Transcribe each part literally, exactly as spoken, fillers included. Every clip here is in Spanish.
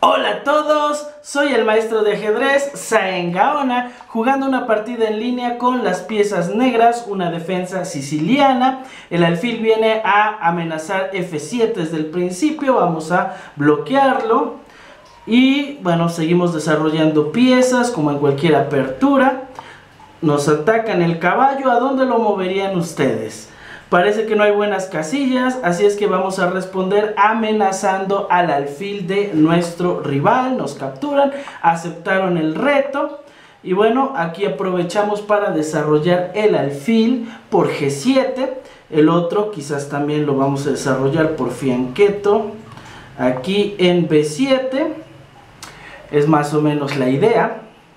Hola a todos, soy el maestro de ajedrez Saen Gaona, jugando una partida en línea con las piezas negras, una defensa siciliana. El alfil viene a amenazar efe siete desde el principio, vamos a bloquearlo. Y bueno, seguimos desarrollando piezas como en cualquier apertura. Nos atacan el caballo, ¿a dónde lo moverían ustedes? Parece que no hay buenas casillas, así es que vamos a responder amenazando al alfil de nuestro rival. Nos capturan, aceptaron el reto. Y bueno, aquí aprovechamos para desarrollar el alfil por ge siete. El otro quizás también lo vamos a desarrollar por fianchetto. Aquí en be siete. Es más o menos la idea.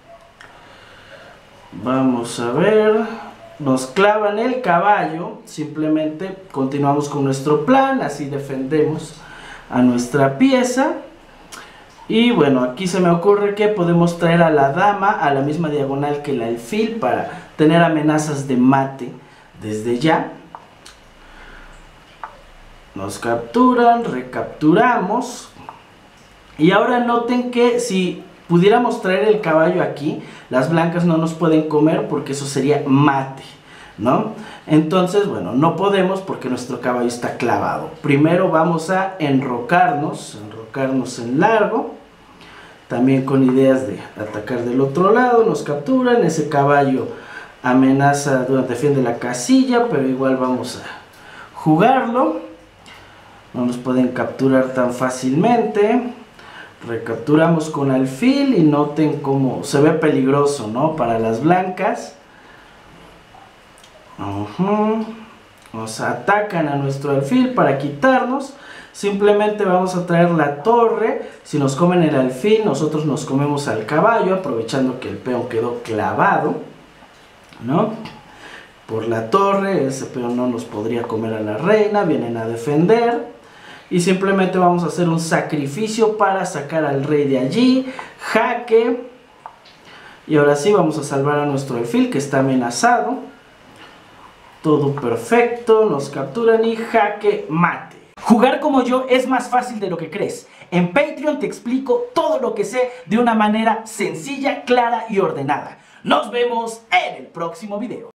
Vamos a ver... Nos clavan el caballo, simplemente continuamos con nuestro plan, así defendemos a nuestra pieza. Y bueno, aquí se me ocurre que podemos traer a la dama a la misma diagonal que el alfil para tener amenazas de mate desde ya. Nos capturan, recapturamos. Y ahora noten que si pudiéramos traer el caballo aquí, las blancas no nos pueden comer porque eso sería mate, ¿no? Entonces, bueno, no podemos porque nuestro caballo está clavado. Primero vamos a enrocarnos, enrocarnos en largo, también con ideas de atacar del otro lado. Nos capturan, ese caballo amenaza, defiende la casilla, pero igual vamos a jugarlo. No nos pueden capturar tan fácilmente. Recapturamos con alfil y noten cómo se ve peligroso, ¿no? Para las blancas. Uh-huh. Nos atacan a nuestro alfil para quitarnos. Simplemente vamos a traer la torre. Si nos comen el alfil, nosotros nos comemos al caballo, aprovechando que el peón quedó clavado, ¿no? Por la torre, ese peón no nos podría comer a la reina. Vienen a defender. Y simplemente vamos a hacer un sacrificio para sacar al rey de allí. Jaque. Y ahora sí vamos a salvar a nuestro alfil que está amenazado. Todo perfecto. Nos capturan y jaque mate. Jugar como yo es más fácil de lo que crees. En Patreon te explico todo lo que sé de una manera sencilla, clara y ordenada. Nos vemos en el próximo video.